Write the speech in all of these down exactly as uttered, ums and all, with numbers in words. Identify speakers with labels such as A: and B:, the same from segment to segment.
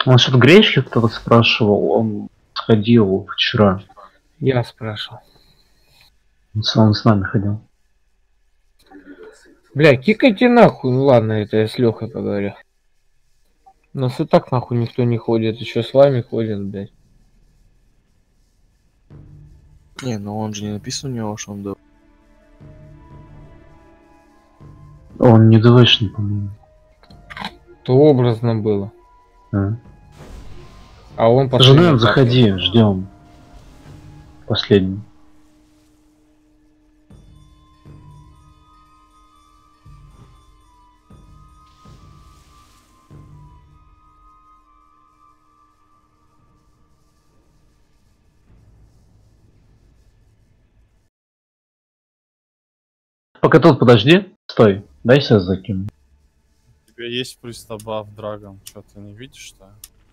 A: Он что-то гречки кто-то спрашивал, он сходил вчера.
B: Я спрашивал.
A: Он с, он с нами ходил.
B: Бля, кикайте нахуй. Ну ладно, это я с Лехой поговорю. У нас и так нахуй никто не ходит. Еще с вами ходят, блядь.
C: Не, ну он же не написан у него, что он до.
A: Он не ДВшный, по-моему.
B: То образно было.
A: А.
B: А он
A: С женой
B: последний.
A: заходи, ждем. Последний. Пока тут подожди. Стой. Дай себя закину.
D: У тебя есть пристабав Драгон. Что, ты не видишь, что?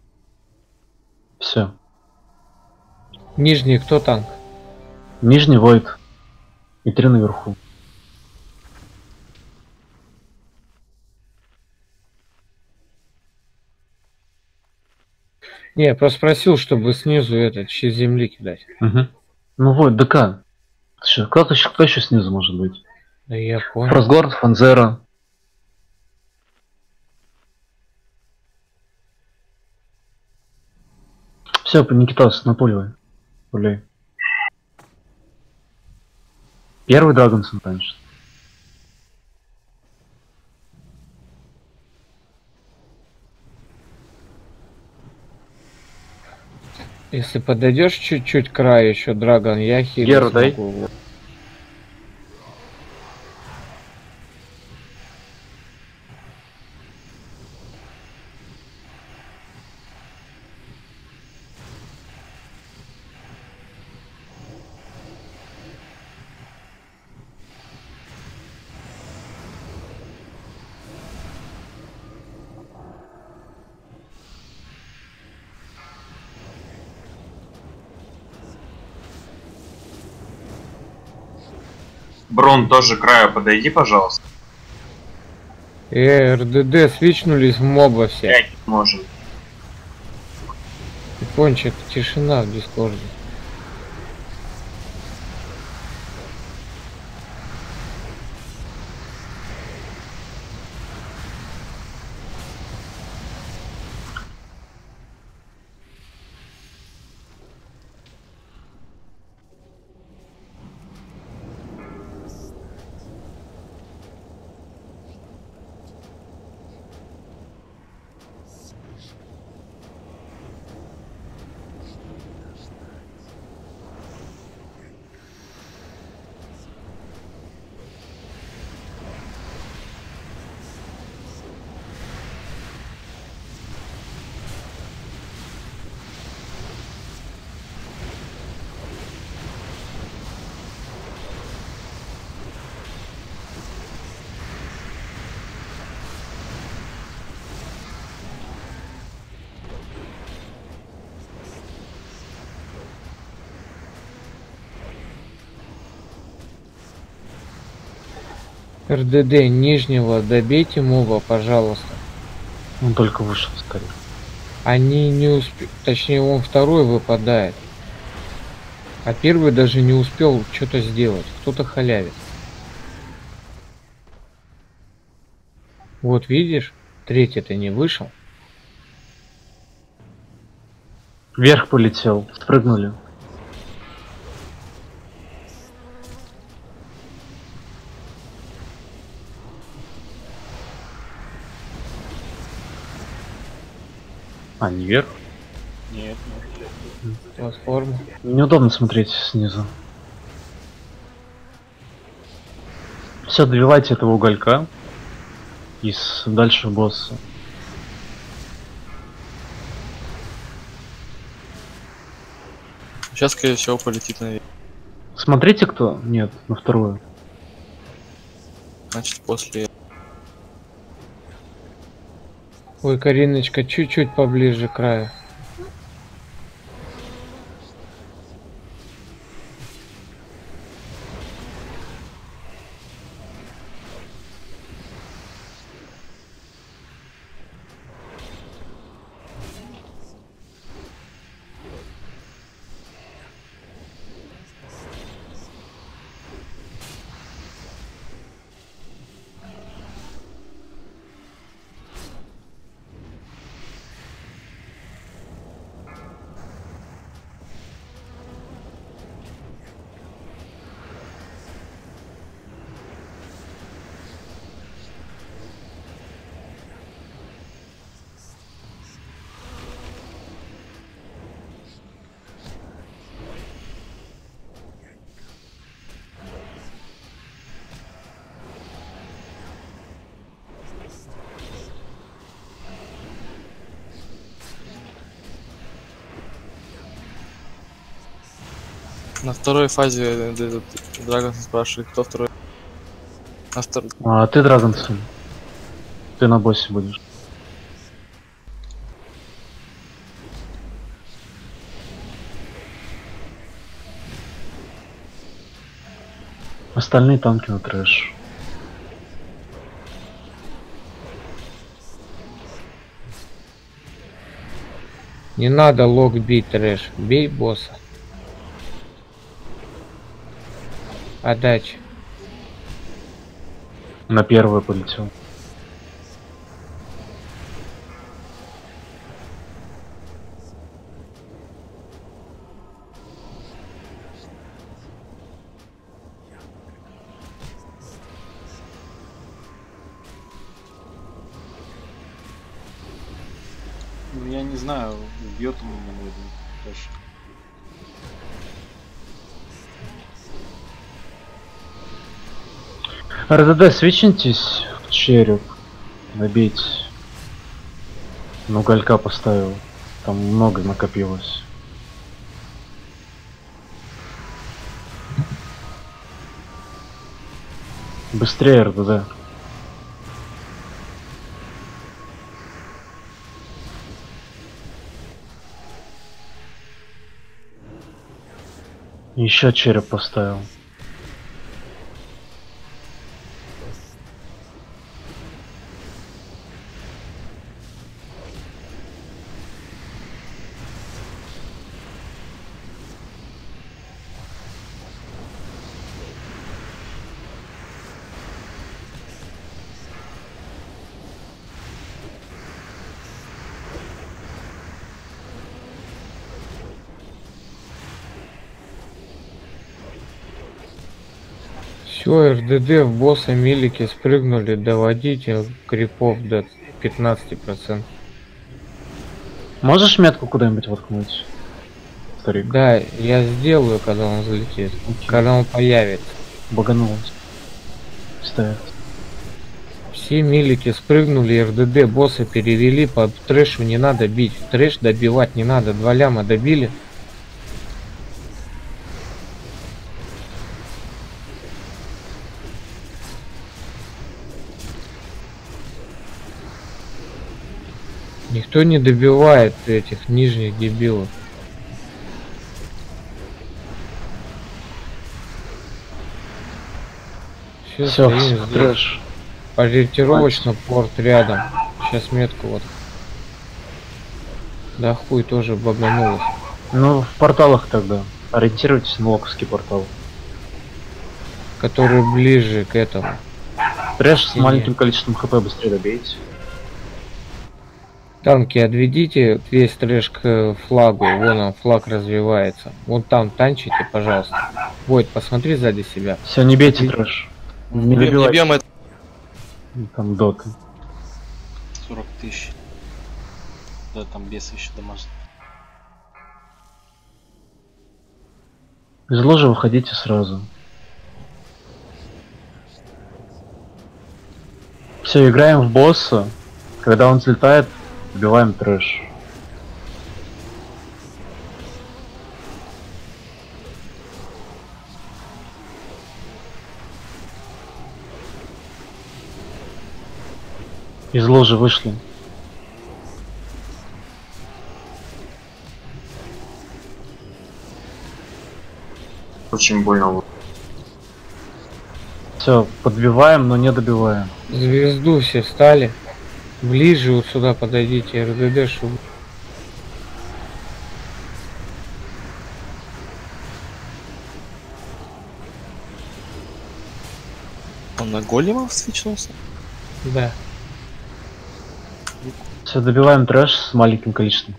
A: Все.
B: Нижний кто танк?
A: Нижний Войд. И три наверху.
B: Не, я просто спросил, чтобы снизу этот, щит земли кидать.
A: Угу. Ну Войд, ДК. Кто-то еще, кто еще снизу может быть?
B: Да я понял.
A: Фросгорд, Фанзера. Все, Никитос, напуливай. Пуляй. Первый Драгонсон, конечно.
B: Если подойдешь чуть-чуть к краю еще, Драгон, я хилить
A: Геру дай.
B: смогу.
E: Брон, тоже к краю подойди, пожалуйста.
B: Э, РДД свичнулись в моба все.
E: Пять можем.
B: Пончик, тишина в дискорде. РДД нижнего добейте моба, пожалуйста.
A: Он только вышел, скорее.
B: Они не успели, точнее он второй выпадает. А первый даже не успел что-то сделать. Кто-то халявит. Вот видишь, третий-то не вышел.
A: Вверх полетел, спрыгнули. А, не вверх?
D: Нет, нет.
B: Платформа.
A: Неудобно смотреть снизу. Все, добивайте этого уголька. И с... дальше босса.
C: Сейчас, скорее всего, полетит наверх.
A: Смотрите, кто? Нет, на вторую.
C: Значит, после.
B: Ой, Кариночка, чуть-чуть поближе к краю.
C: На второй фазе э, этот Драгон спрашивает, кто второй. На второй.
A: А ты Драгонсон. Ты на боссе будешь. Остальные танки на трэш.
B: Не надо лог бить трэш. Бей босса. Отдача.
A: На первый полетел.
F: Ну, я не знаю, бьет он меня, наверное, тоже.
A: РДД, свечнитесь в череп. Набить. Ну, галька поставил. Там много накопилось. Быстрее, РДД. Еще череп поставил.
B: Все, РДД в босса милики спрыгнули, доводите крипов до пятнадцати процентов.
A: Можешь метку куда-нибудь воткнуть? Старик.
B: Да, я сделаю, когда он залетит.
A: Окей.
B: Когда он появится.
A: Баганулось. Ставит.
B: Все милики спрыгнули, РДД босса перевели, по трэшу не надо бить. Трэш добивать не надо, два ляма добили. Никто не добивает этих нижних дебилов. Все,
A: Все, трэш.
B: ориентировочно порт рядом. Сейчас метку вот. Да хуй тоже баганулось.
A: Ну, в порталах тогда. Ориентируйтесь на локовский портал.
B: Который ближе к этому.
A: Трэш с
B: Не-не.
A: маленьким количеством хп быстрее добейте.
B: Танки отведите весь трэш к флагу. Вон он, флаг развивается. Вон там танчите, пожалуйста. Войт, посмотри сзади себя.
A: Все, не бейте трэш. Не
C: Не бьем, не
A: добивайте.
C: бьем это.
A: Там доты.
F: сорок тысяч. Да, там бесы еще домашние.
A: Из ложи выходите сразу. Все, играем в босса. Когда он взлетает, убиваем трэш. Из ложи вышли.
E: Очень больно.
A: Все, подбиваем, но не добиваем.
B: Звезду все встали. Ближе вот сюда подойдите, РДД, чтобы...
C: Он на голема свечнулся?
B: Да.
A: Все, добиваем трэш с маленьким количеством.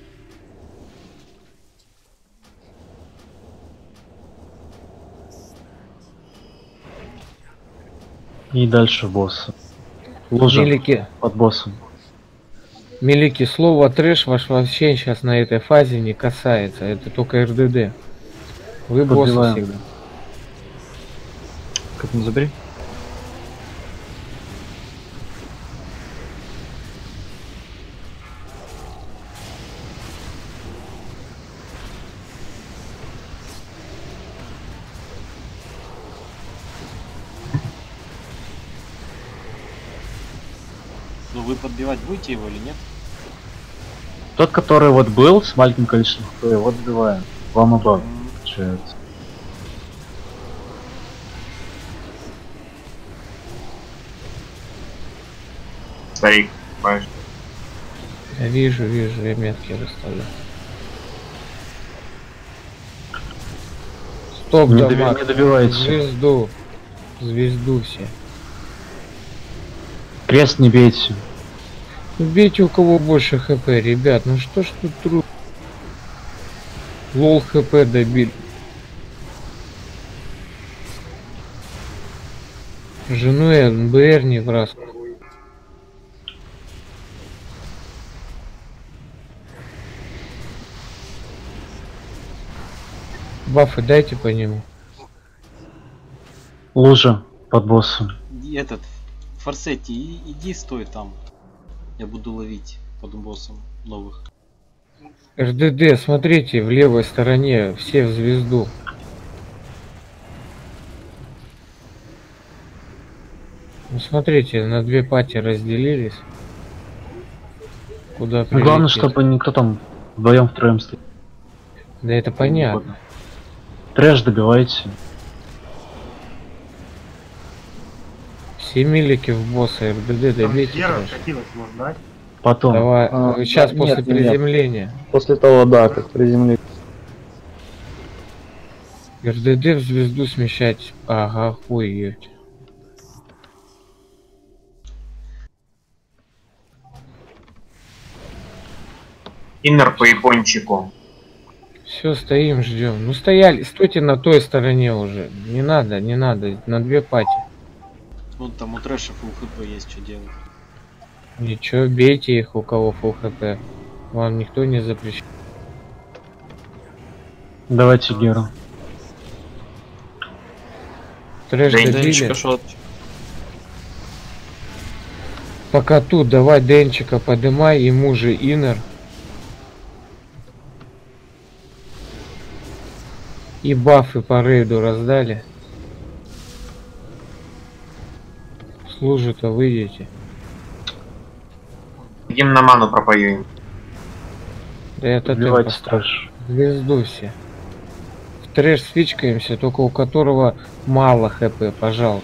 A: И дальше в босса. Ложа
B: Милики,
A: под боссом.
B: милики, слово трэш ваш вообще сейчас на этой фазе не касается. Это только РДД. Вы боссы
A: Подбиваем.
B: всегда.
C: Как не забери?
F: Ну вы подбивать будете его или нет?
A: Тот, который вот был с маленьким количеством хп, вот добиваем. Вам обо
F: М,
A: получается.
E: Старик, понимаешь?
B: Я вижу, вижу, я метки расставлю. Стоп,
A: Не,
B: дамаг.
A: доби- не добивайте.
B: Звезду. Звезду все.
A: Крест не бейте.
B: Бейте у кого больше хп, ребят. Ну что ж тут труд. Лол хп добили. Жену и НБР не в раз. Бафы дайте по нему.
A: Лужа под боссом.
F: и Этот, Форсетти, и- иди стой там. Я буду ловить под боссом новых.
B: РДД, смотрите, в левой стороне все в звезду. Ну смотрите, на две пати разделились. Куда
A: Ну, главное,
B: прилетит.
A: чтобы никто там вдвоем втроем стоит.
B: Да это понятно.
A: Трэш добивайте.
B: Все милики в босса РДД добейте. трэш.
A: Потом.
B: Давай,
G: А,
B: сейчас
G: да,
B: после
G: нет, нет.
B: приземления.
G: После того, да, как приземли.
B: РДД в звезду смещать. Ага, хуеть.
E: Иннер по япончику.
B: Все, стоим, ждем. Ну стояли, стойте на той стороне уже. Не надо, не надо. На две пати.
F: Вон там у трэша фулл хп есть, что делать.
B: Ничего, бейте их, у кого фулл хп. Вам никто не запрещает.
A: Давайте Геру.
B: Трэш
E: Да и
B: добили.
C: Денчика шот.
B: Пока тут, давай Денчика подымай, ему же инер. И бафы по рейду раздали. Служит-то выйдете.
E: Идем на ману пропоюем.
B: Да это ты
A: Добивайте
B: поставь.
A: трэш.
B: Звезду все. В трэш свичкаемся, только у которого мало хп, пожалуйста.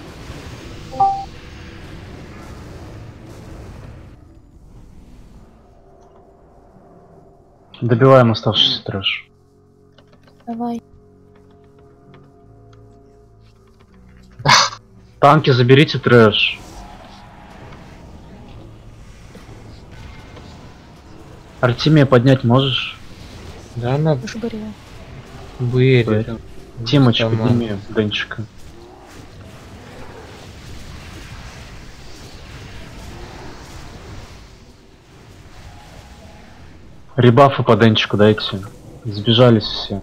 A: Добиваем оставшийся трэш.
H: Давай.
A: Танки заберите трэш. Артемия поднять можешь?
B: Да она
H: Уж говорю.
B: бырит.
A: Тимыч,
B: Сама.
A: подними Денчика. Ребафы по Денчику дайте. Сбежались все.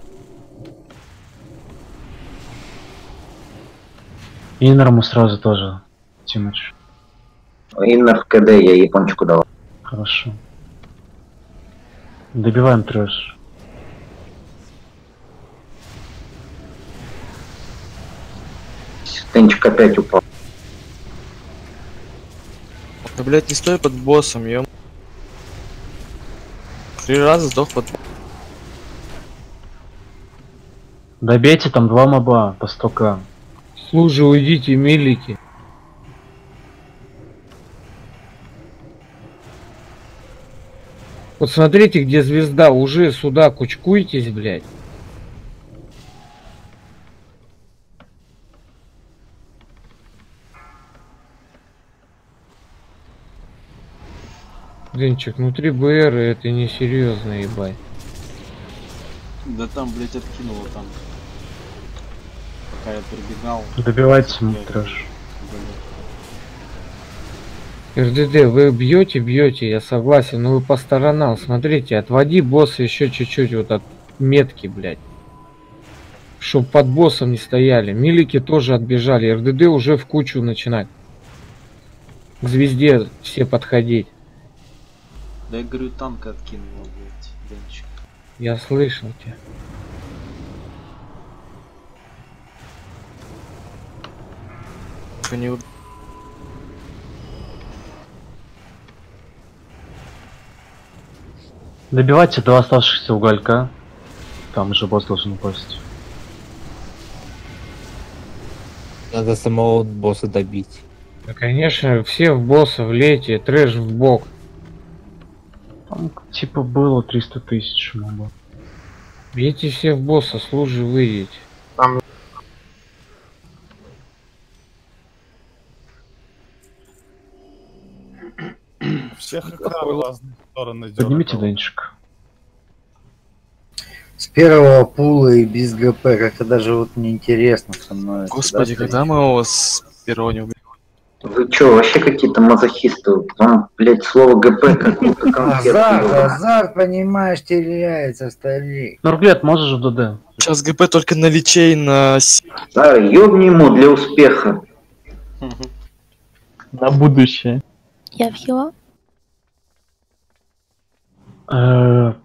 A: Иннерому сразу тоже, Тимыч.
I: Иннер в КД я япончику дал.
A: Хорошо. Добиваем трэш.
I: Тенчик опять упал.
C: Да, блять, не стой под боссом, ё. Три раза сдох под...
A: Добейте там два моба по сто ка.
B: Служи, уйдите, милики. Вот смотрите, где звезда, уже сюда кучкуйтесь, блядь. Денчик, внутри БР это несерьезно, ебать.
F: Да там, блять, откинуло там. Пока я прибегал.
A: Добивайте
F: я-
A: трэш.
F: блядь.
B: РДД, вы бьете, бьете, я согласен, но вы по сторонам, смотрите, отводи босса еще чуть-чуть вот от метки, блядь. Чтоб под боссом не стояли. Милики тоже отбежали, РДД уже в кучу начинать. К звезде все подходить.
F: Да я говорю, танка откинуло, блять, Денчик.
B: Я слышал тебя.
C: Не...
A: Добивайте два оставшихся уголька. Там уже босс должен упасть.
J: Надо самого босса добить.
B: Да, конечно, все в босса влейте, трэш в бок.
A: Там типа было триста тысяч моба.
B: Бейте все в босса, с лужи выйдите.
D: Всех экран в разные стороны
A: Поднимите
D: дёргал.
A: денчик.
K: С первого пула и без ГП как-то даже вот неинтересно со мной.
C: Господи, когда мы его с первого не убили?
I: Вы чё, вообще какие-то мазохисты? Вам, блядь, слово ГП как будто конфет.
K: Азарт, азарт, понимаешь, теряется, старик.
A: Нурглет, можешь в ДД?
C: Сейчас ГП только на личей, на... с-
I: Да, ёбни ему для успеха.
G: На будущее.
H: Я вхила.
A: Э,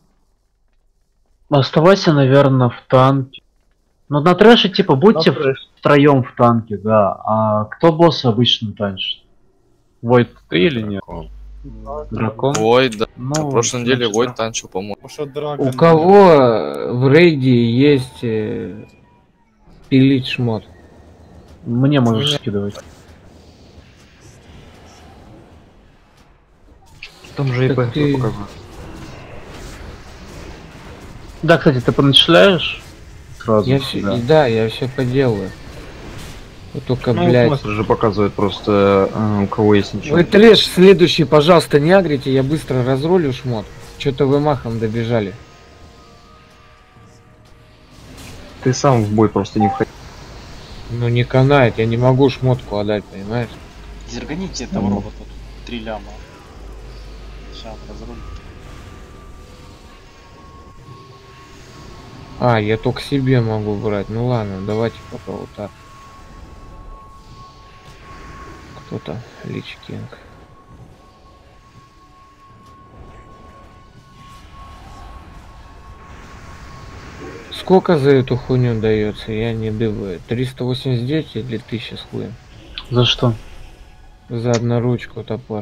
A: Оставайся, наверное, в танке. Ну на трэше типа будьте втроем в танке, да. А кто босса обычно танчит? Войт, ты или нет? Дракон?
C: Ой, да.
A: Ну,
C: На прошлой неделе
A: значит,
C: Войт
A: да.
C: танчил, по-моему.
D: Потому что Драгон-
B: У кого в рейде есть э, пилить шмот?
A: Мне можешь скидывать.
G: Там же
B: Так
G: ИП
B: ты-
G: показывает.
A: Да, кстати, ты поначисляешь? Сразу.
B: Я все,
A: да.
B: да, я все поделаю. Вот только,
G: Ну,
B: блядь.
G: мастер же показывает просто, э, у кого есть ничего.
B: Вы трэш следующий, пожалуйста, не агрите, я быстро разрулю шмот. Что-то вы махом добежали.
G: Ты сам в бой просто не входи.
B: Ну не канает, я не могу шмотку отдать, понимаешь?
F: Зерганите этого робота. Тут три ляма. Сейчас разрулю.
B: А, я только себе могу брать. Ну ладно, давайте пока вот так. Кто там? Лич Кинг. Сколько за эту хуйню дается? Я не дываю. триста восемьдесят девять или тысяча с хуем?
A: За что?
B: За одноручку топор.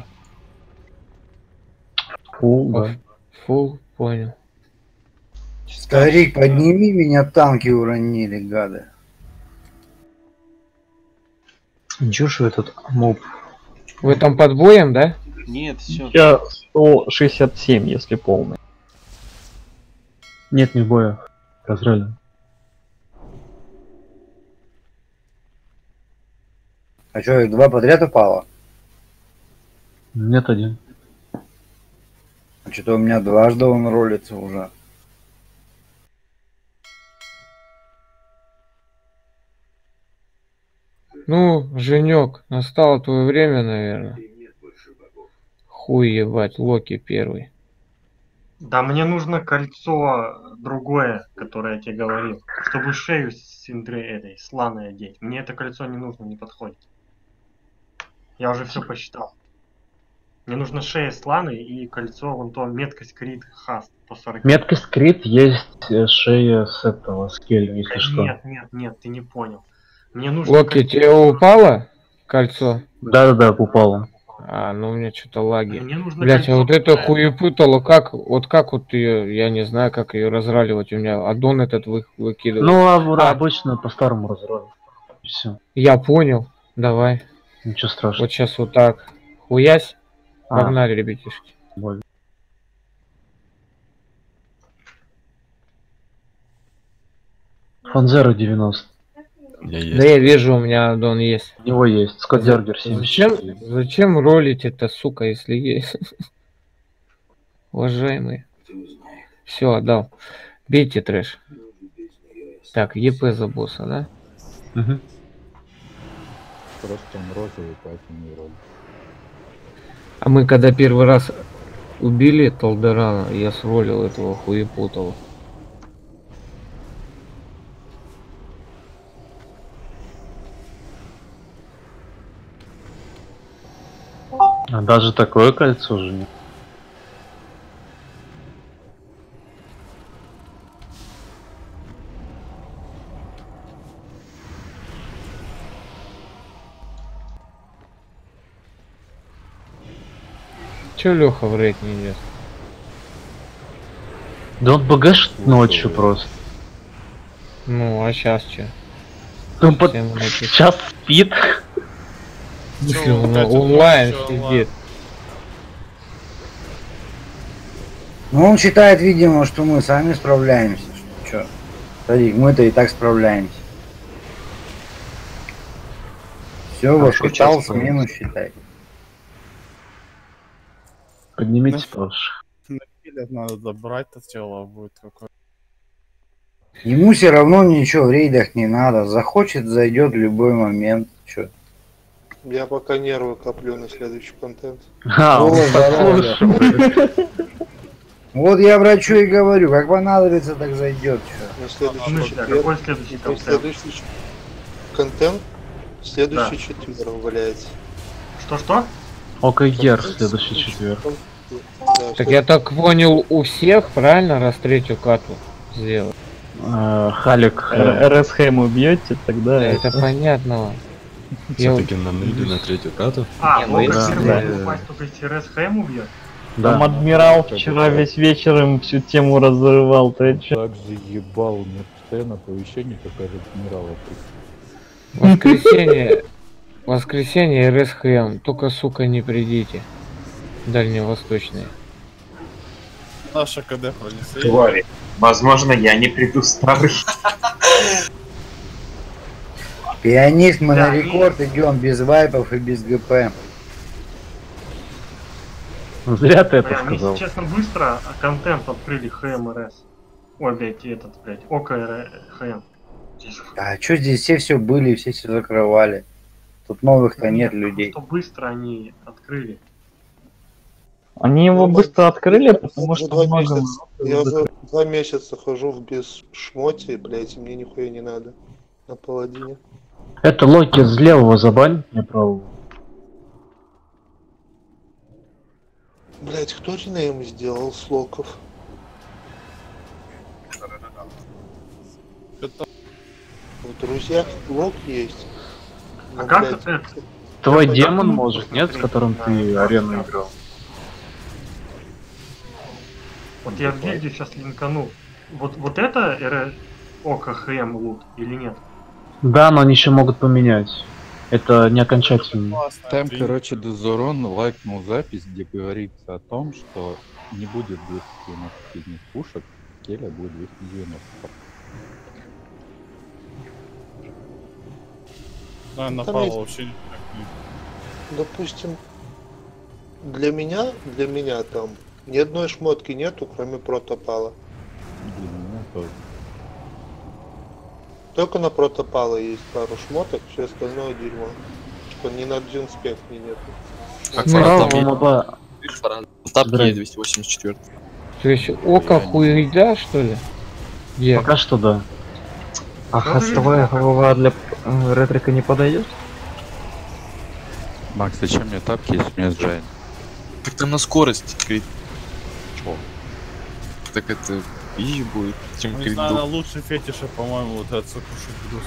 A: Фу, да.
B: Фул, понял.
K: Старик, подними меня, танки уронили, гады.
G: Ничего, что этот моб.
B: Вы там под боем, да?
F: Нет, все.
G: Я сто шестьдесят семь, если полный.
A: Нет, не в боя. Разрыли.
K: А что, их два подряд упало?
A: Нет, один.
K: А что-то у меня дважды он ролится уже.
B: Ну, Женек, настало твое время, наверное. Хуй ебать, Локи первый.
L: Да мне нужно кольцо другое, которое я тебе говорил, чтобы шею с индры этой, сланой одеть. Мне это кольцо не нужно, не подходит. Я уже все посчитал. Мне нужно шея сланы и кольцо вон то, меткость крит хаст по сорок.
A: Меткость крит есть э, шея с этого, с кель, если что.
L: Нет, нет, нет, ты не понял. Мне нужно...
B: Локи, тебе упало кольцо?
A: Да-да-да, упало.
B: А, ну у меня что-то лаги.
L: Мне нужно
B: Блять, а
L: кольцо,
B: вот это
L: которое-
B: хуепутало, как, вот как вот ее, я не знаю, как ее разраливать. У меня аддон этот вы, выкидывает.
A: Ну, а, в- обычно по-старому разрываю. Все.
B: Я понял, давай.
A: Ничего страшного.
B: Вот сейчас вот так. Хуясь.
A: А.
B: Погнали, ребятишки.
A: Боль. Фанзера девяносто.
C: Я
B: Да я вижу, у меня аддон есть.
A: У него есть. Скотдергер
B: Зачем,
A: семьдесят.
B: зачем ролить это, сука, если есть? Уважаемые. Все, отдал. Бейте трэш. Так, ЕП за босса, да?
A: Угу.
J: Просто он розовый, поэтому не роль.
B: А мы когда первый раз убили Талдерана, я сролил этого хуепутала.
A: А даже такое кольцо же нет.
B: Че Леха в рейд не идет?
A: Да он БГшит ночью просто.
B: Ну, а сейчас че?
A: Ну, под... Сейчас спит.
B: Если он онлайн сидит.
K: Ну он считает, видимо, что мы сами справляемся. Чё? Смотри, мы-то и так справляемся. Все,
G: А
K: воспитал,
G: что
K: смену считай.
A: Поднимите, прошу.
D: На хиле надо добрать это тело будет какое.
K: Ему все равно ничего в рейдах не надо. Захочет, зайдет в любой момент. Чё?
M: Я пока нервы коплю на следующий контент.
A: А,
K: О, здорово. Вот я врачу и говорю, как понадобится, так зайдет.
L: В
M: На следующий
L: смысле, а
M: четверг.
L: какой следующий
M: На
L: контент?
M: следующий ч- контент. Следующий
L: Да.
M: четверг валяется.
L: Что-что?
A: ОКГР следующий четверг.
M: Да,
B: Так я так понял, у всех, правильно, раз третью кату сделать?
A: Э, Халик. э,
G: РСХМ убьете, тогда...
B: Это понятно. Я-
N: Все-таки на миде на третью кату.
L: А,
G: Не,
L: ну
G: ну
L: это
G: да,
L: первый
G: да.
L: упасть только если РСХМ убьет.
G: Там
A: Да.
G: адмирал вчера весь вечер им всю тему разрывал, ты чё?
J: Так же ебал мне постоянно оповещение, как от адмирала.
B: Воскресенье. Воскресенье РСХМ. Только, сука, не придите. Дальневосточные.
D: Наша КД пронесли.
E: Твари. Возможно, я не приду старый.
K: Пианист, мы
L: Да,
K: на рекорд идем без вайпов и без ГП.
A: Зря ты это
L: Бля, они,
A: сказал.
L: если честно, быстро контент открыли ХМРС. Ой, блядь, и этот, блядь, ОКРХМ.
K: А чё здесь все все были, все все закрывали? Тут новых-то нет людей.
L: Что быстро они открыли.
G: Они его
M: Ну,
G: быстро открыли, потому
M: Уже
G: что
M: два
G: много...
M: месяца, я за два месяца хожу в без шмоте, блять, и мне нихуя не надо. На паладине.
A: Это Локи с левого забань, не правого.
M: Блять, кто ренейм сделал с локов? В друзьях лок есть.
L: А
M: Ну,
L: как
M: блядь,
L: это?
A: Твой
L: Я
A: демон,
L: подумал,
A: может, нет, с
L: посмотри.
A: которым ты арену играл?
L: Вот я в гильдию сейчас линканул. Вот, вот это РС ОКХМ лут или нет?
A: Да, но они еще могут поменять. Это не окончательно.
J: Там, короче, Дезорон лайкнул запись, где говорится о том, что не будет двести девяносто сильных пушек, Келя будет двести девяносто.
D: Да,
M: Там
D: напало
M: есть-
D: вообще никак не.
M: Допустим, для меня, для меня там ни одной шмотки нету, кроме протопала.
J: Для меня тоже.
M: Только на протопала есть пару шмоток, все остальное дерьмо. Что ни на джинспек ни нету.
C: Как
B: Ну,
C: фарад
B: да,
C: там
A: моба.
C: есть? Фарад. В тапке
A: Здрасте.
C: есть двести восемьдесят четыре.
B: То есть око хуйда, что ли? Где?
A: Пока что да.
G: А хостовая голова для э, ретрика не подойдет?
J: Макс, зачем мне тапки, если у меня с Джайн?
C: Так там на скорость крит.
J: Чё?
C: Так это и будет. Чем
D: Ну, не
C: крит
D: знаю, на
C: был.
D: лучший фетиша, по-моему, вот этот сокрушить плюс.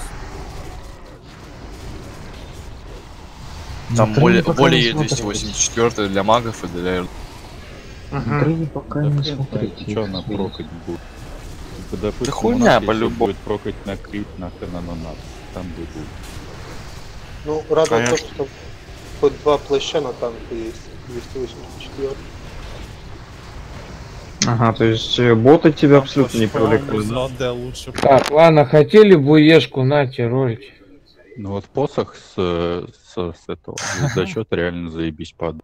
C: Там
G: Внутри
C: более,
G: пока
C: более
G: не
C: есть двести восемьдесят четыре для магов и для...
G: Внутри пока не смотрите.
J: Что она прокать будет? Типа, допустим,
C: Да
J: у
C: хуйня,
J: нас, если
C: по-любому.
J: будет прокать на крит, нахер на нанат. Там будет.
M: Ну, радует то,
C: Конечно.
M: что хоть два плаща на танке есть. двести восемьдесят четыре.
G: Ага, то есть э, боты тебя абсолютно не
D: По-моему,
G: привлекают, да?
D: ЗАД лучше.
B: Так, ладно, хотели буешку, нате, ролики.
J: Ну вот посох с, с, с этого зачет реально заебись падает.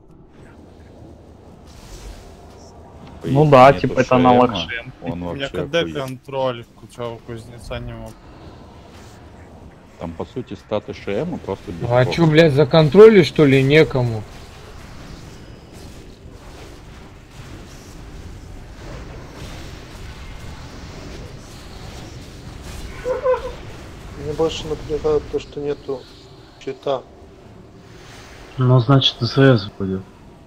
G: Ну
J: Если
G: да,
J: нету
G: типа это аналог
J: шлема, Он
D: У меня
J: вообще
D: КД
J: охуеть.
D: контроль, куча кузнеца не мог.
J: Там по сути статы ШМ просто без
B: А
J: прока.
B: чё, блядь, за контроль что ли некому?
M: Мне больше напрягает то, что нету щита.
A: Ну, значит, СС будет.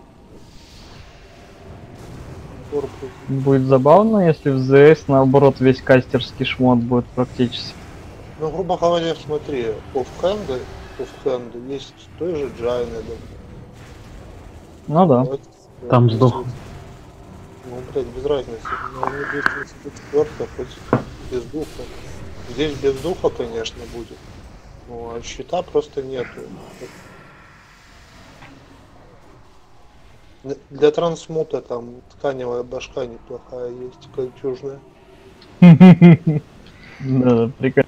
M: Корпус.
G: Будет забавно, если в ЗС наоборот весь кастерский шмот будет практически.
M: Ну, грубо говоря, смотри, оффхенды, оффхенды есть той же Джайны, да.
G: Ну да.
M: Вот,
A: Там
M: вот,
A: сдох.
M: Ну, блядь, без разницы. Но мне двести тридцать четыре, хоть без духа. Здесь без духа, конечно, будет. Ну, а щита просто нету. Для трансмута там тканевая башка неплохая есть, кольчужная.
G: Да, прикольно.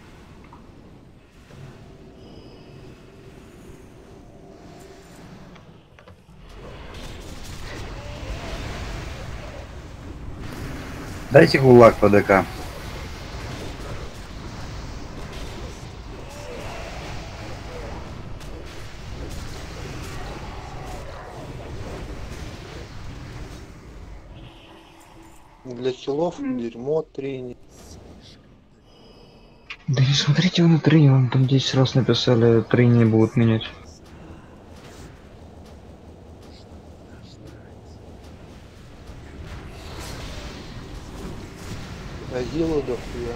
K: Дайте гулаг по ДК.
M: Для хилов дерьмо трени.
O: Да не смотрите вы на трени, вам там десять раз написали, трени будут менять.
M: Агилу дохуя.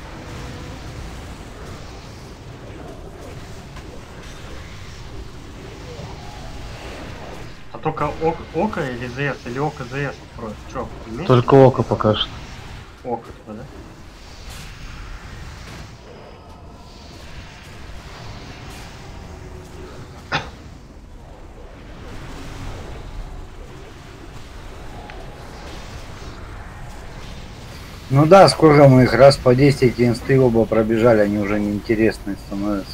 L: А только ок, око или ЗС, или око ЗС просто. Чё, вместе?
A: Только око пока что.
L: Око туда, да?
K: Ну да, сколько мы их раз по десять инсты оба пробежали, они уже неинтересные становятся.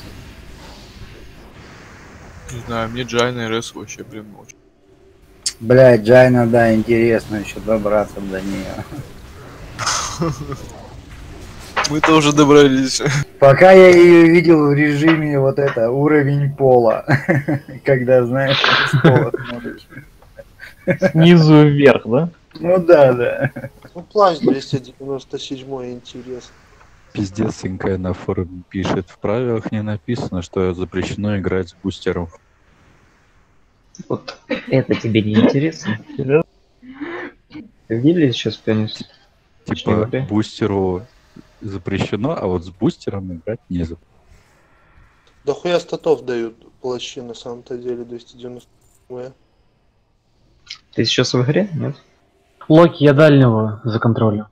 C: Не знаю, мне Джайна и РС вообще прям очень.
K: Блядь, Джайна, да, интересно еще добраться до нее.
C: Мы тоже добрались.
K: Пока я ее видел в режиме вот это, уровень пола. Когда, знаешь, с пола смотришь.
G: Снизу вверх, да?
K: Ну да, да.
M: Ну плащ двести девяносто семь интересно.
J: Пиздец, Инкай на форуме пишет. В правилах не написано, что запрещено играть с бустером.
O: Вот это тебе не интересно? Видели сейчас пианист?
J: Типа бустеру запрещено, а вот с бустером играть не запрещено.
M: Да хуя статов дают плащи на самом-то деле двести девяносто семь.
O: Ты сейчас в игре? Нет?
A: Локи, я дальнего за контролем.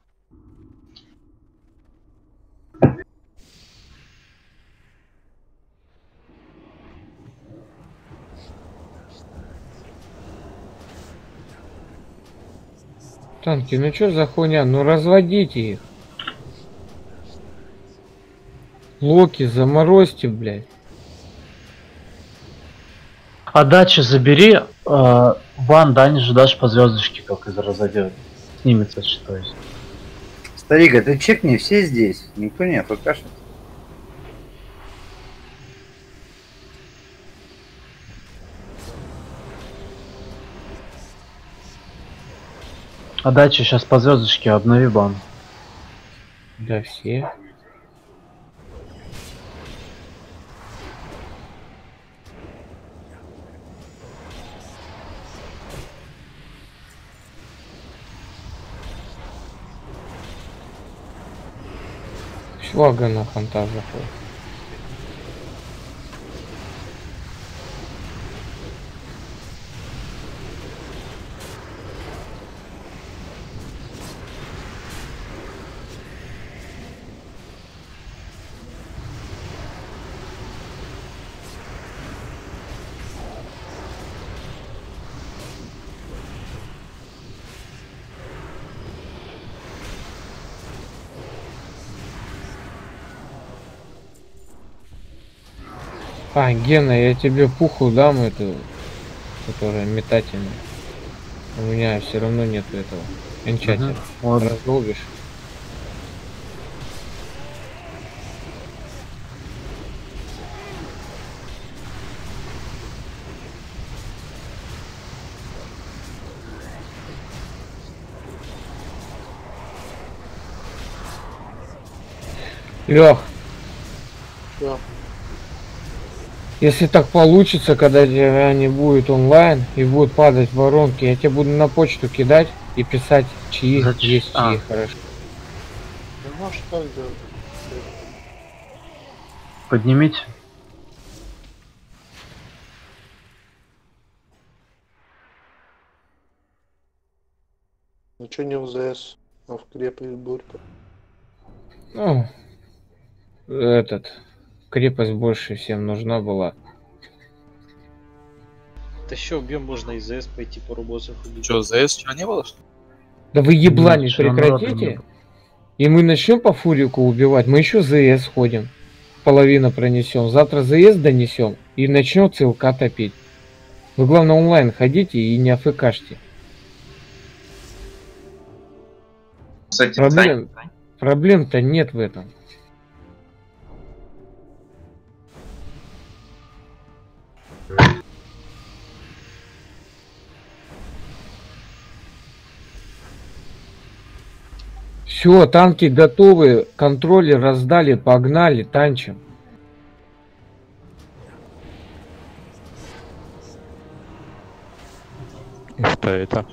B: Танки, ну чё за хуйня? Ну разводите их. Локи, заморозьте, блядь.
A: А дачу забери, э, Ван, Дань же дашь по звездочке, как из разойдет. Снимется, что есть.
K: Старик, а ты чекни, все здесь. Никто не АФКшит.
A: А дача сейчас по звездочке, обнови бан.
B: Да все. Швага на фонтан заходит. А, Гена, я тебе пуху дам эту, которая метательная. У меня все равно нету этого энчатера.
A: Угу.
B: Раздолбишь. Лёх,
M: Да.
B: если так получится, когда тебя не будет онлайн и будут падать воронки, я тебе буду на почту кидать и писать, чьи
A: Зачем?
B: есть, чьи
A: А.
B: хорошо.
M: Ну а что делать?
A: Поднимите.
M: Ну что не в ЗС, а в крепость Бурька?
B: Ну, этот, крепость больше всем нужна была.
F: Да еще убьем, можно из ЗС пойти по рубосах убить.
C: Че, ЗС вчера не было, что ли?
B: Да вы еблани
A: Нет, вчера народу не
B: прекратите.
A: было.
B: И мы начнем по Фурику убивать. Мы еще ЗС ходим. Половину пронесем. Завтра ЗС донесем. И начнем ЦЛК топить. Вы главное онлайн ходите и не афкашьте.
E: С этим
B: Проблем, проблем-то нет в этом. Все, танки готовы, контроллер раздали, погнали, танчим.
J: Что это?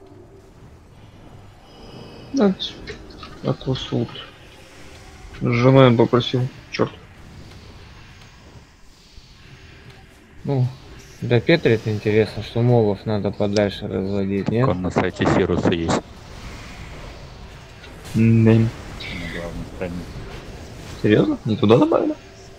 O: От, от суд. С женой он попросил. Черт.
B: Ну, да Петре это интересно, что мобов надо подальше разводить, нет?
J: Он на сайте Сируса есть.
O: Да.
J: На главной странице.
O: Серьезно? Не туда добавили?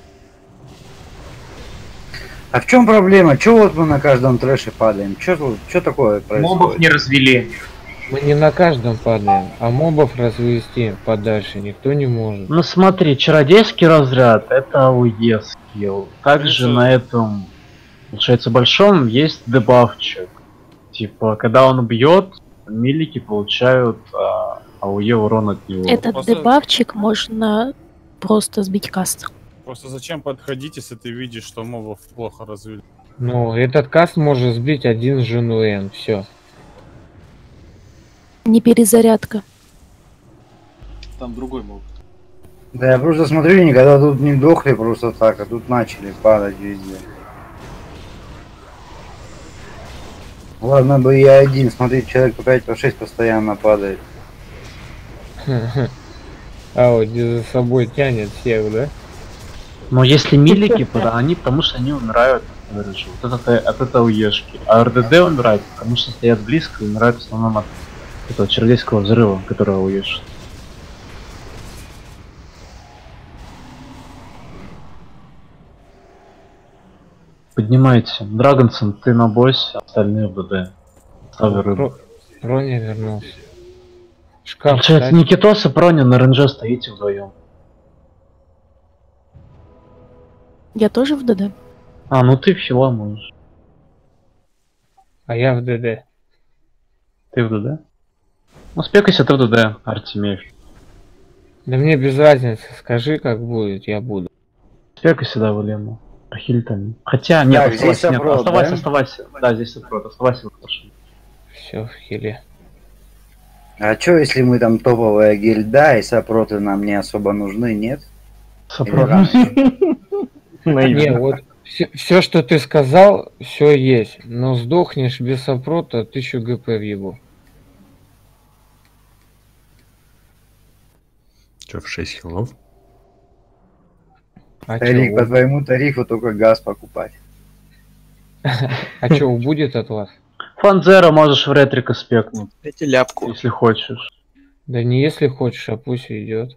K: А в чем проблема? Чего вот мы на каждом трэше падаем? Что что такое происходит?
E: Мобов не развели.
B: Мы не на каждом падаем, а мобов развести подальше никто не может.
A: Ну смотри, чародейский разряд это АОЕ скилл. Также
C: Хорошо.
A: на этом, получается, большом есть дебафчик. Типа, когда он бьет, милики получают а, АОЕ урон от него.
H: Этот
C: Просто-
H: дебафчик можно просто сбить каст.
D: Просто зачем подходить, если ты видишь, что мобов плохо развели?
B: Ну, этот каст может сбить один жену Н, все.
H: Не перезарядка.
F: Там другой моб.
K: Да я просто смотрю, никогда тут не дохли просто так, а тут начали падать везде. Ладно бы я один, смотри, человек по пять по шесть постоянно падает.
B: А вот за собой тянет всех, да?
A: Но если милики, то они, потому что они умирают, говорю же, вот это, от этого ешки. А РДД умирает, потому что стоят близко и умирают в основном от этого чародейского взрыва, которого уешь. Поднимайте. Драгонсон, ты на боссе, остальные в ДД. Ставлю рыбу.
B: Ро- Роня вернулся. Шкаф,
A: Получается,
B: кстати.
A: Никитос и Проня на РНЖ стоите вдвоем.
H: Я тоже в ДД.
A: А, ну ты в хила можешь.
B: А я в ДД.
A: Ты в ДД? Ну спекайся ты в ДД, Артемьев.
B: Да мне без разницы, скажи, как будет, я буду.
A: Спекайся, да, в Лему. Прохиль там. Хотя, нет,
K: Так, здесь
A: оставайся, нет,
K: сопрот,
A: оставайся,
K: да?
A: оставайся. Да, здесь сопрот, оставайся, хорошо.
B: Все в хиле.
K: А чё, если мы там топовая гильда и сопроты нам не особо нужны, нет?
A: Сопрот.
B: Не, вот все, что ты сказал, все есть. Но сдохнешь без сопрота, тысячу ГП въебу.
N: Че, в шесть хилов?
B: А
K: Тариф, по
B: чё,
K: твоему тарифу только газ покупать.
B: а чё, будет от вас?
A: Фанзера можешь в ретрика спекнуть,
C: Эти ляпку.
A: если хочешь.
B: Да не если хочешь, а пусть идет.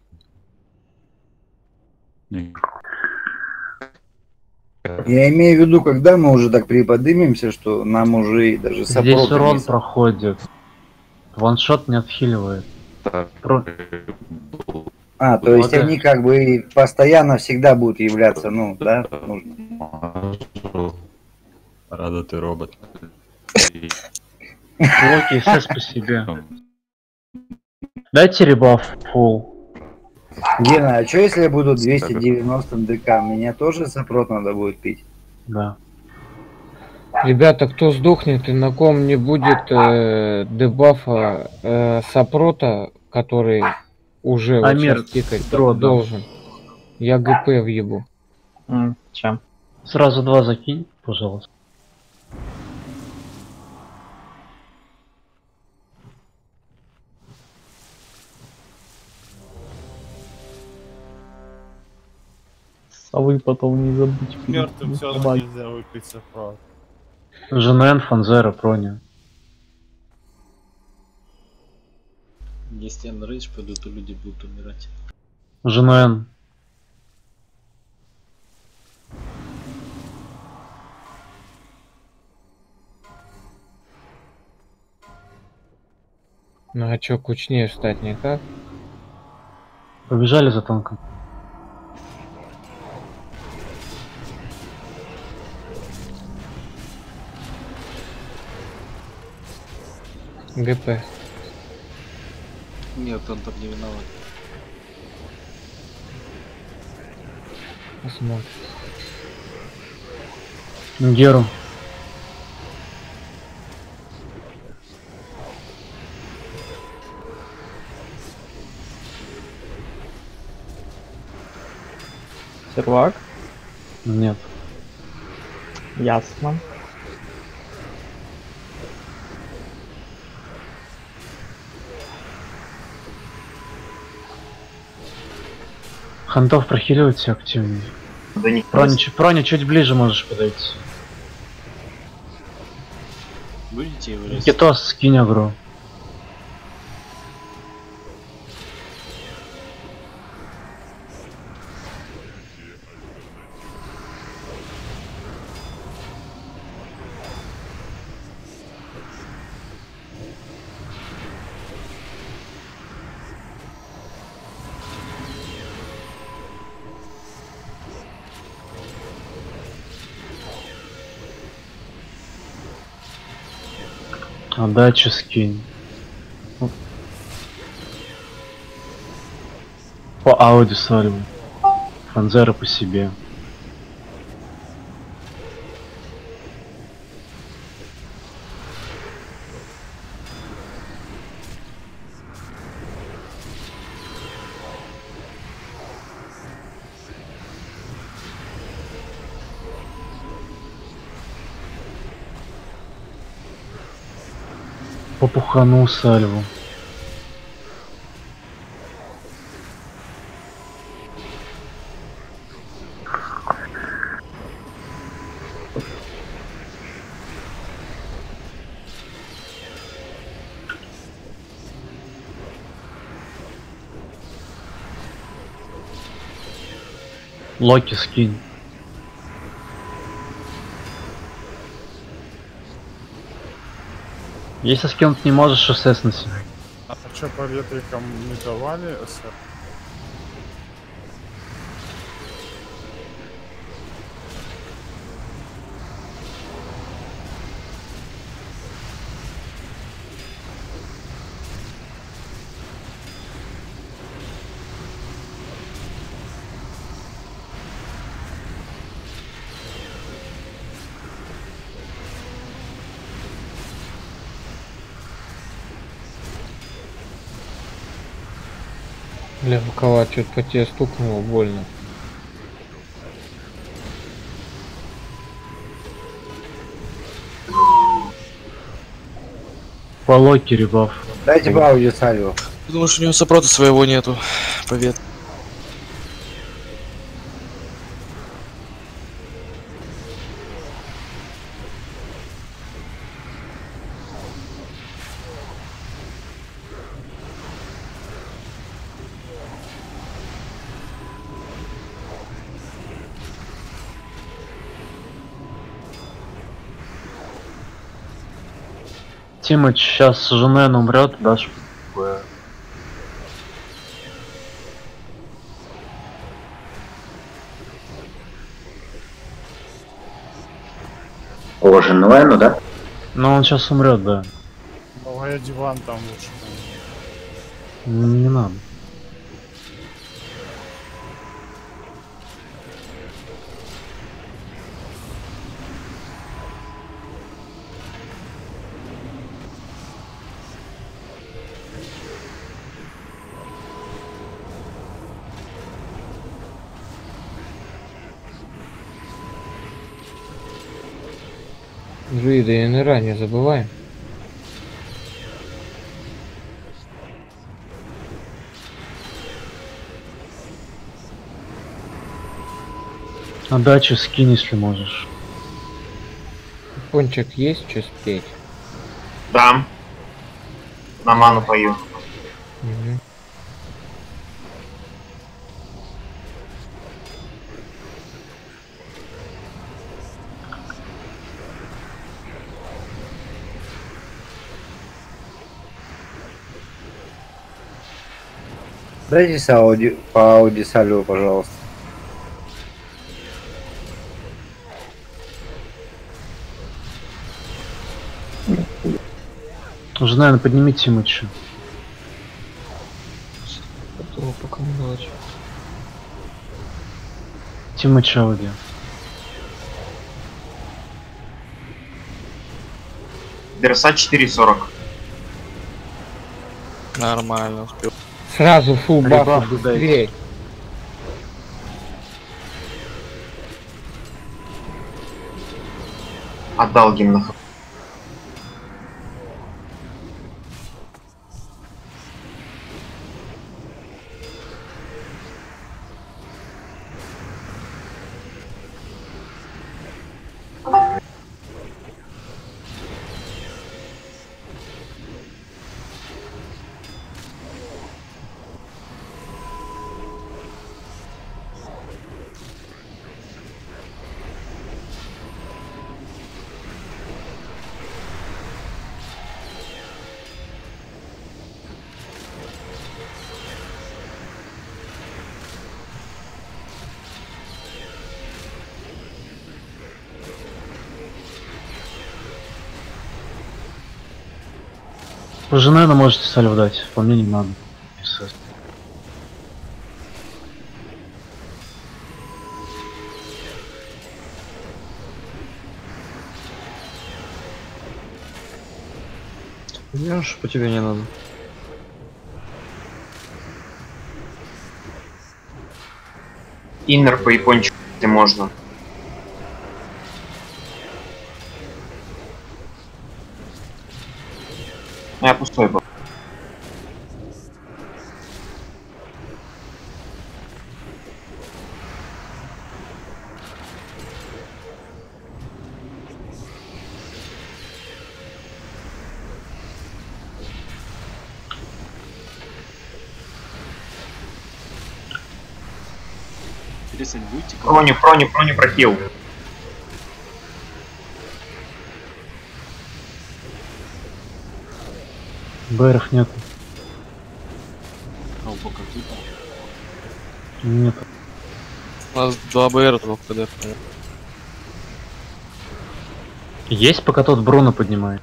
K: Я имею в виду, когда мы уже так приподнимемся, что нам уже и даже
A: Здесь
K: сопроты
A: урон
K: не-
A: проходит. Ваншот не отхиливает. Про-
K: А, то есть
A: Вот,
K: они как бы постоянно всегда будут являться, ну, да, нужно.
N: Рада ты, робот.
A: Локи, СС по себе. Дайте ребаф, фул.
K: Гена, а что если я буду двести девяносто ДК? Меня тоже сопрот надо будет пить?
A: Да.
B: Ребята, кто сдохнет и на ком не будет э, дебафа э, сопрота, который уже вот
A: Амир,
B: щас тикать
A: дро, да.
B: должен, я ГП въебу.
G: М, Чем?
A: Сразу два закинь, пожалуйста.
G: Совы потом не забыть.
D: Мертвым все равно
G: Давай.
D: нельзя выпить сафрат.
A: Женен, Фанзера, Проня.
F: Если я на рейдж пойду, то люди будут умирать.
A: Жен.
B: Ну а чё, кучнее встать никак?
A: Побежали за танком.
B: ГП.
F: Нет, он там не виноват.
B: Посмотрим.
A: Геру.
G: Сервак?
A: Нет.
G: Ясно.
A: Хантов прохиливать все активнее.
E: Да не
A: Прони, чуть- Прони, чуть ближе можешь подойти.
F: Будете его резать?
A: Китос, скинь агро. Отдачу скинь. По ауди сваливай. Фанзера по себе. По пухану сальву. Локи скинь. Если скинуть не можешь, СС на себя.
D: А что по ветрикам не давали СР?
B: Бля, боковая, что-то по тебе стукнуло больно.
A: По локи ребаф.
K: Дайте баудию сальву.
C: Потому что у него сопрота своего нету. Повет.
A: Тимыч сейчас Женен умрет, дашь.
I: О, Женуэну, да?
A: Но он сейчас умрет, да.
D: Давай я диван там лучше.
A: Ну, не надо.
B: Жида и Нера не забываем.
A: Отдачу скинь, если можешь.
B: Пончик есть, что спеть?
E: Да. На ману пою.
B: Угу.
K: Дайте с ауди... по аудисалю, пожалуйста.
A: Уже, наверное, поднимите Тимыча.
O: Готово пока не ночь.
A: Тимыча ауди.
E: Берса четыре сорок.
C: Нормально, успел.
B: Сразу фул баф
A: Ребаф
B: быстрее.
E: Отдал гимн.
A: Вы же, наверное, можете сальву дать. По мне не надо.
O: Понимаешь, по тебе не надо.
E: Иннер по япончику, если можно. Я пустой был.
F: Пересать будете?
E: Прони, прони, прони прохил.
A: БРов нет.
F: А у бока кто-то?
A: Нет.
C: У нас два БР только КД.
A: Есть, пока тот Бруно поднимает.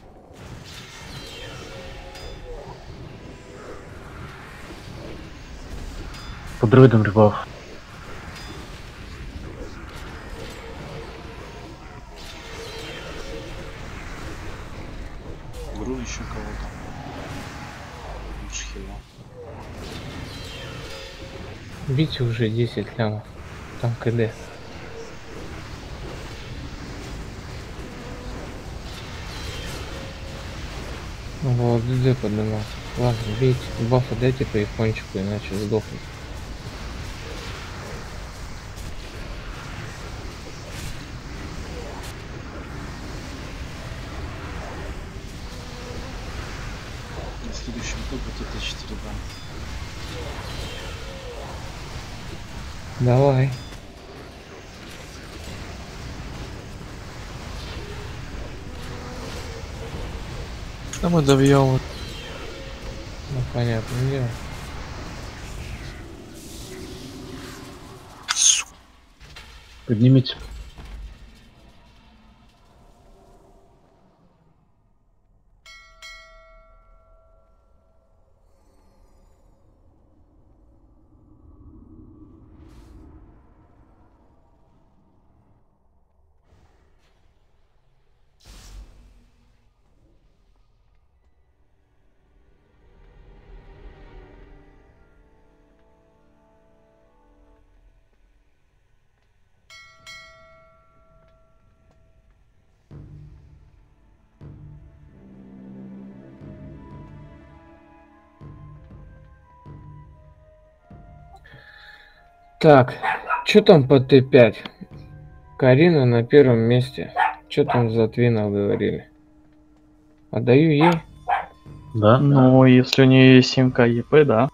A: По дроидам рыбав.
F: Гру еще кого-то. Лучше хила.
B: Бить уже десять лямов. Там КД. Вот, ДД поднимал. Ладно, бейте. Бафа дайте по япончику, иначе сдохнет.
F: На следующем топе Т четыре два.
B: Давай.
C: А мы добьем.
B: Ну понятно, дело.
A: Поднимите.
B: Так, что там по Т пять? Карина на первом месте. Что там за твинов говорили? Отдаю ей.
A: Да?
G: Ну, если у нее есть семь ка ЕП, да.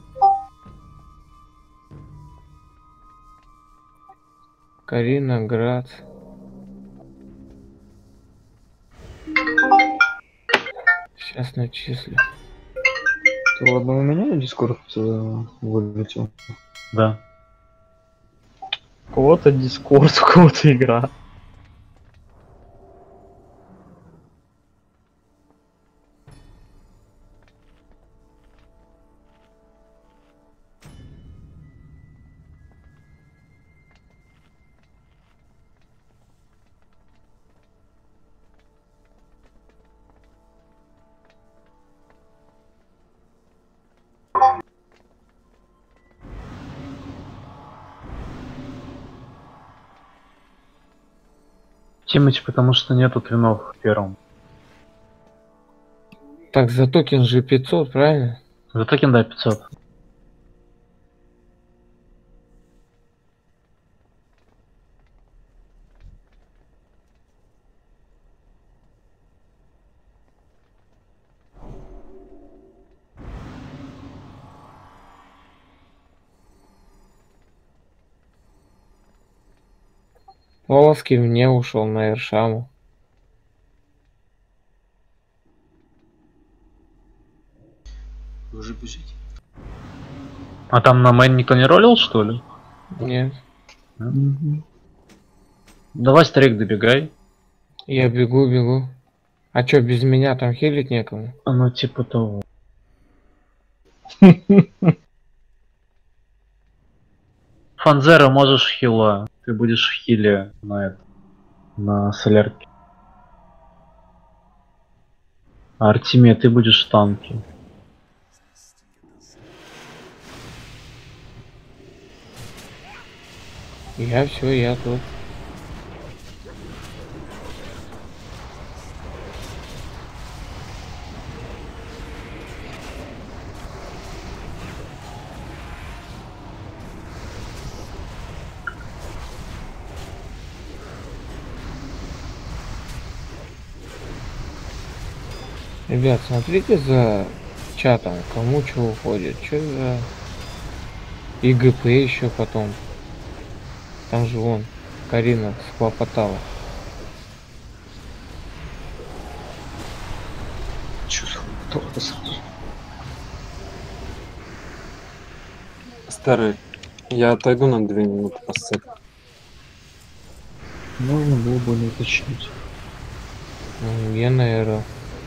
B: Карина, Град. Сейчас начислю.
O: То ладно, у меня Дискорд э, вылетел.
A: Да.
G: У кого-то Дискорд, у кого-то игра.
A: Тимыч, потому что нету твинов в первом.
B: Так, за токен же пятьсот, правильно?
A: За токен, да, пятьсот.
B: Волоски мне ушел на Эршаму.
F: Вы уже бежите?
A: А там на мэн никто не ролил, что ли?
B: Нет.
A: М-м-м. Давай, старик, добегай.
B: Я бегу, бегу. А чё, без меня там хилить некому?
A: А ну типа того. Фанзера можешь хила. Ты будешь в хиле на это. На солярке. А Артемия, ты будешь в танке.
B: Я все, я тут. Ребят, смотрите за чатом, кому что уходит, что за ИГП еще потом. Там же вон Карина схлопотала.
O: Чё схлопотала сразу?
P: Старый, я отойду на две минуты поссать.
O: Можно было бы не уточнить.
B: Ну, я, наверное.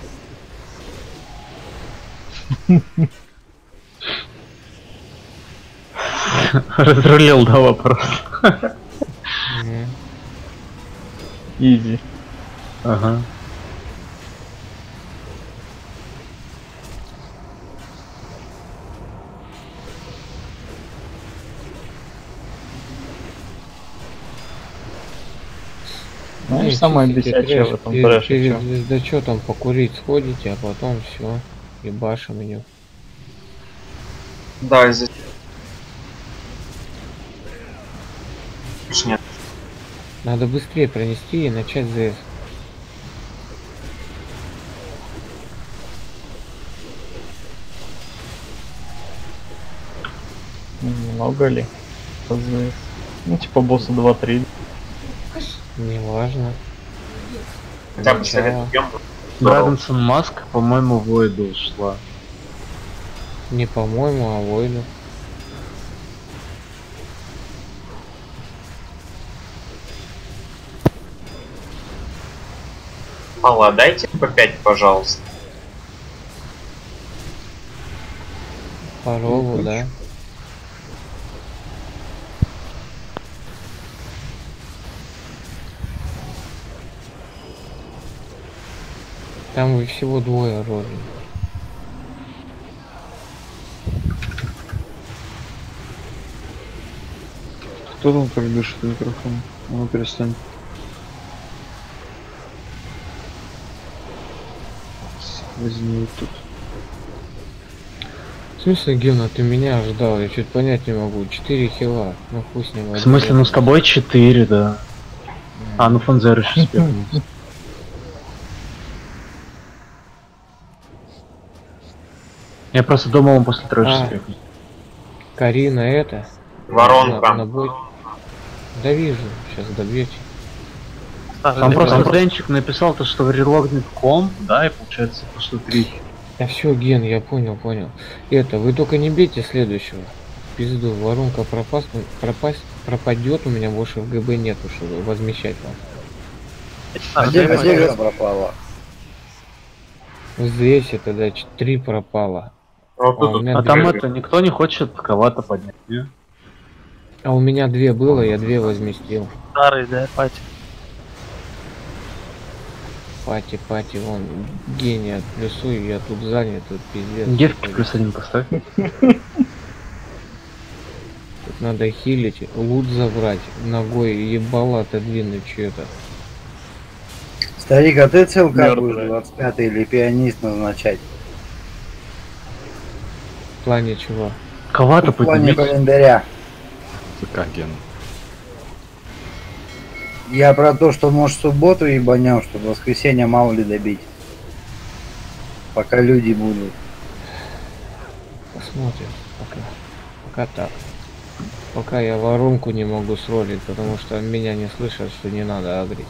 A: Разрулил, да, вопрос.
G: Изи.
A: Ага.
G: Знаешь, самое бесячее в этом трэше,
B: перед
G: чё?
B: звездочетом покурить сходите, а потом все, и башим ее.
E: Да, из-за... Нет.
B: Надо быстрее пронести и начать ЗС.
G: Много ли? Ну, типа босса два-три.
B: Не важно.
E: Хотя бы совет бьем.
A: Драгонсон Маск, по-моему, в Войду ушла.
B: Не по-моему, а Войду.
E: Алла, дайте по пять, пожалуйста.
B: Корову, да? Там их всего двое роли.
O: Кто там так дышит в микрофон? А ну перестань. Возьми тут.
B: В смысле, Гена, ты меня ожидал? Я чуть понять не могу. четыре хила. Ну хуй с ним.
A: В смысле, ну с тобой четыре, да. А, ну Фанзер еще спекнулся. Я просто думал, он после трэша
B: А.
A: спекнет.
B: Карина это.
E: Воронка.
B: На, на бой. Да вижу, сейчас добьете.
A: Там просто Денчик написал то, что релогнет комп, да, и получается пошло три.
B: Да все, Ген, я понял, понял. Это, вы только не бейте следующего. Пизду, воронка пропасть, пропасть, пропадет, у меня больше в ГБ нету, чтобы возмещать вам.
K: А где где пропала?
B: Здесь это, да, три пропало.
E: А,
B: А, у меня
A: А там
B: две.
A: это, никто не хочет кого-то поднять, не?
B: А у меня две было, я две возместил.
C: Старый, да, пати.
B: Пати, пати, вон, гений отплюсую, я тут занят, тут пиздец.
A: Гефки плюс один поставь.
B: Тут надо хилить, лут забрать, ногой ебало отодвинуть что-то.
K: Старик, а ты целка будешь двадцать пятый или пианист назначать?
B: В плане чего?
A: Кого-то
K: В плане
A: поднимите.
K: календаря.
N: ЦК Ген.
K: Я про то, что может в субботу ебанем, чтобы в воскресенье мало ли добить. Пока люди будут.
B: Посмотрим, пока. Пока так. Пока я воронку не могу сролить, потому что меня не слышат, что не надо агрить.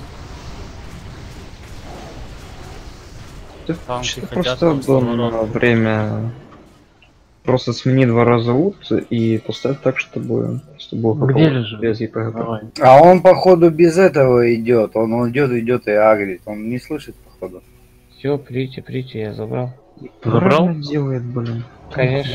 O: Ты
D: Танки
O: что,
D: хотят
O: просто
D: просто
O: дом на
D: воронку.
O: время просто смени два раза ут и поставь так, чтобы, чтобы был
A: Где
O: хп
A: лежит?
O: без ЕПГП.
A: Давай.
K: А он походу без этого идет. Он идет, идет и агрит. Он не слышит походу.
B: Все, прийти, прийти, я забрал.
A: Забрал?
O: Правильно делает, блин.
B: Конечно.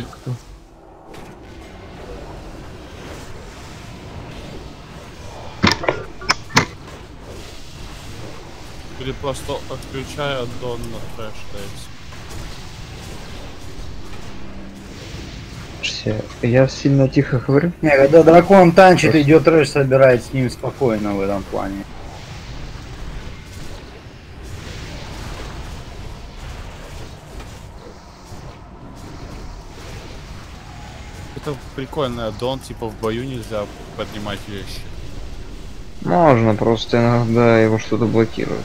D: Или просто отключай аддон на трэш, то есть.
O: Все. Я сильно тихо говорю.
K: Не, когда дракон танчит, идет трэш, собирает с ним спокойно в этом плане.
D: Это прикольный аддон, типа в бою нельзя поднимать вещи.
O: Можно, просто иногда его что-то блокирует.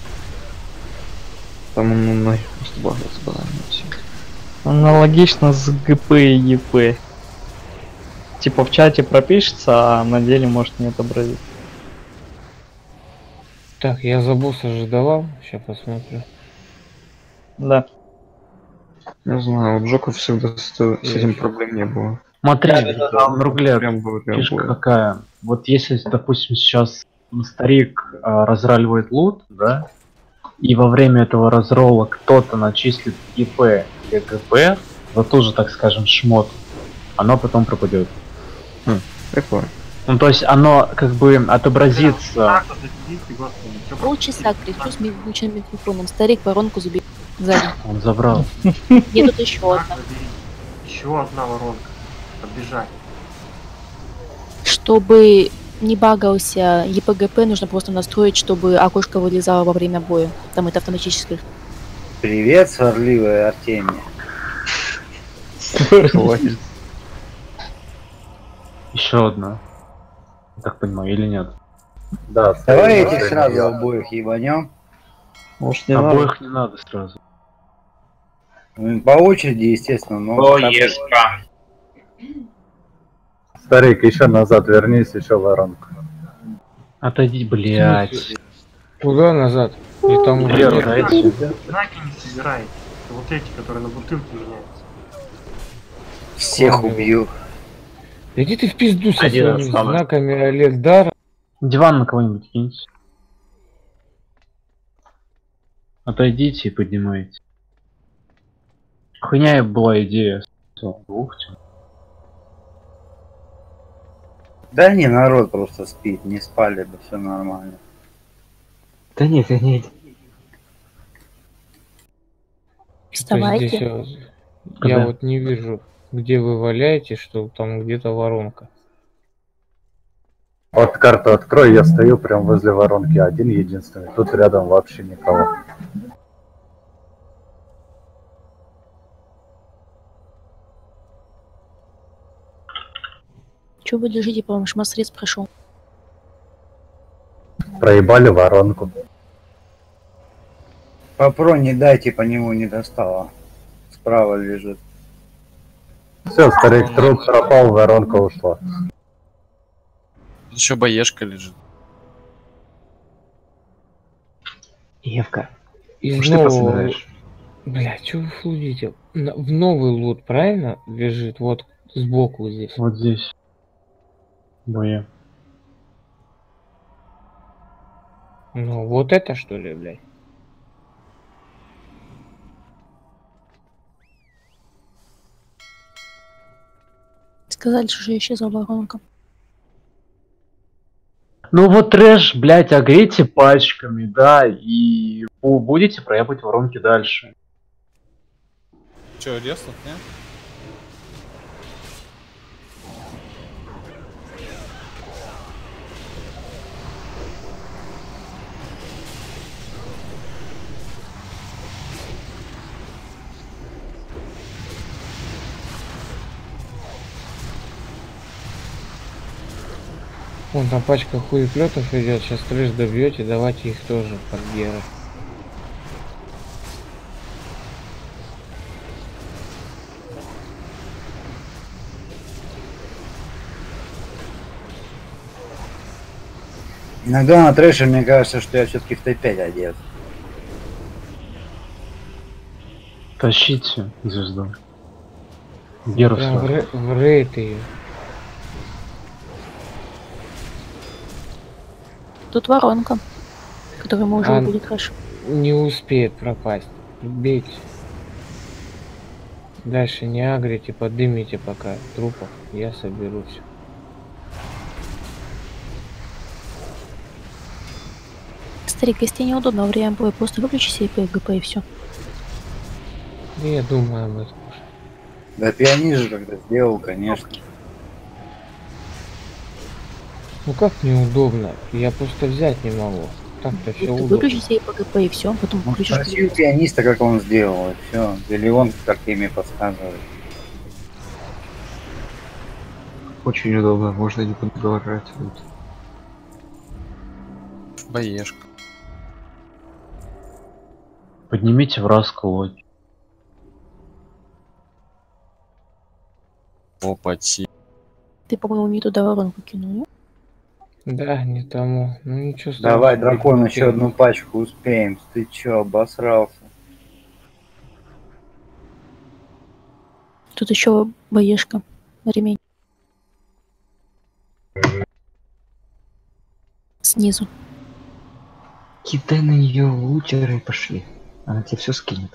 O: Там он мной просто багается банально. Все.
G: Аналогично с ГП и ЕП. Типа в чате пропишется, а на деле может не отобразить.
B: Так, я за босса же давал, сейчас посмотрю.
G: Да.
O: Не знаю, у Джоков всегда с, с этим проблем не было.
A: Смотри,
O: Прям
A: Руглер,
O: было, прям
A: фишка
O: было.
A: какая. Вот если, допустим, сейчас старик а, разраливает лут, да, и во время этого разролла кто-то начислит ИП или ГП, вот тоже, так скажем, шмот, оно потом пропадет.
O: Хм, прикольно.
A: Ну, то есть оно как бы отобразится.
H: Полчаса кричу с выключенным микрофоном. Старик воронку забил. Сзади.
A: Он забрал.
H: Где тут еще одна?
L: Еще одна воронка. Подбежать.
H: Чтобы не багался ЕПГП, нужно просто настроить, чтобы окошко вылезало во время боя. Там это автоматически.
K: Привет, сварливая Артемия.
A: Еще одна. Я так понимаю, или нет?
K: Да, давай этих сразу обоих ебанем.
O: Может, не
A: Обоих не надо сразу.
K: Ну, по очереди, естественно, но...
E: Боешка.
J: Старик, еще назад вернись, еще воронку.
A: Отойди, блядь.
B: Куда назад? И там уже
A: Лера,
B: нет.
A: дайте.
L: Знаки не собирает. Вот эти, которые на бутылке меняются.
K: Всех убью.
B: Да иди ты в пизду со
A: Один
B: своими
A: самый.
B: знаками Олег Дар.
A: Диван на кого-нибудь киньте. Отойдите и поднимайте. Хуйня была идея. Ух ты.
K: Да не, народ просто спит, не спали бы, все нормально.
O: Да нет, нет.
H: Вставайте.
B: Здесь, э,
A: Когда?
B: я вот не вижу, где вы валяете, что там где-то воронка.
J: Вот карту открой, я стою прям возле воронки, один единственный. Тут рядом вообще никого.
H: Че вы лежите, по-моему, шмасрез прошел.
J: Проебали воронку.
K: Попро не дайте, по нему не достало. Справа лежит.
Q: Все, старик труп пропал, воронка ушла.
C: Тут еще боешка лежит.
B: Евка. Из
O: Пошли
B: нового...
O: пособираешь.
B: Бля, чё вы флудите? На- В новый лут, правильно, лежит? Вот сбоку здесь.
A: Вот здесь. Боя.
B: Ну, вот это что ли, блядь?
H: Сказали, что же исчезла воронка.
A: Ну вот трэш, блять, огрейте пачками, да, и бу- будете проебать воронки дальше.
D: Че, резнут, не?
B: Вон там пачка хуеплетов идет, сейчас трэш добьете, давайте их тоже под геры.
K: Иногда на трэше мне кажется, что я все-таки в Т пять одет.
A: Тащите звезду. Геру
B: Прям в,
A: сюда.
B: рэ- в рейд ее.
H: Тут воронка, которую мы уже
B: А,
H: убили трэш.
B: Не успеет пропасть. Бейте. Дальше не агрите, подымите пока трупов. Я соберу все.
H: Старик, если тебе неудобно во время боя, просто выключи себе ГП и все.
B: Я думаю об этом.
K: Да пианист же когда сделал, конечно.
B: Ну как неудобно? Я просто взять не могу. Так-то все
H: Ты
B: удобно.
H: выключи себе ГП и все, потом
K: Ну,
H: включишь.
K: спроси у пианиста, как он сделал, и все. Или он как ими подсказывает.
O: Очень удобно, можно не продолжать. Вот.
C: Боешка.
A: Поднимите вразку лодь.
C: Опати.
H: Ты, по-моему, не туда воронку кинул, нет?
B: Да, не тому. Ну ничего страшного.
K: Давай, дракон, еще одну пачку успеем. Ты че, обосрался?
H: Тут еще боешка. Ремень. Снизу.
O: Кидай на нее лутеры и пошли. Она тебе все скинет.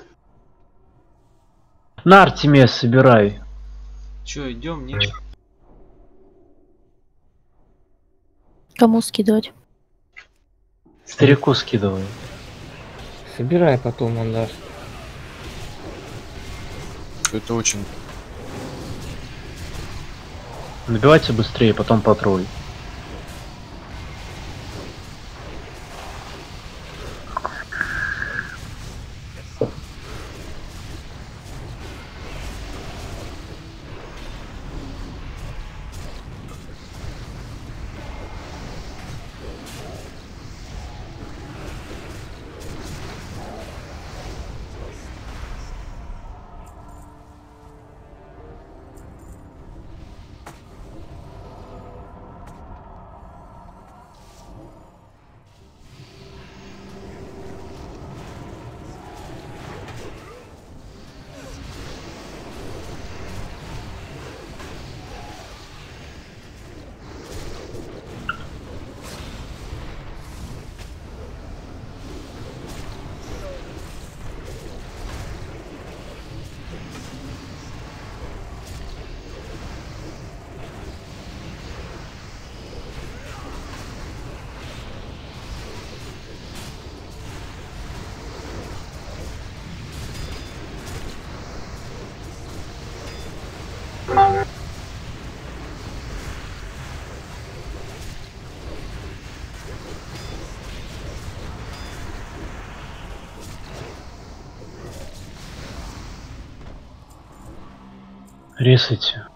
A: На Артемия собирай.
F: Че, идем, нет?
H: Кому скидывать?
A: Старику скидывай.
B: Собирай потом, он даст.
C: Это очень...
A: Набивайте быстрее, потом патруль. Рисуйте.